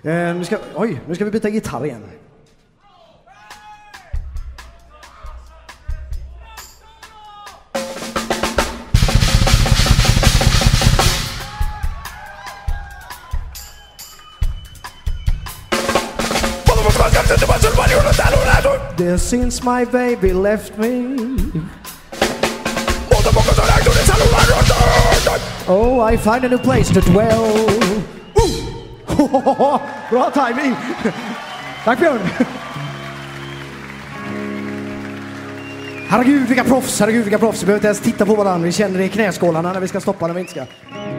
Nu ska vi byta gitarr igen. Since my baby left me, oh, I find a new place to dwell. Bra timing. Tack Björn. Herregud vilka proffs. Vi behöver inte ens titta på varandra. Vi känner det i knäskålarna när vi ska stoppa när vi inte ska.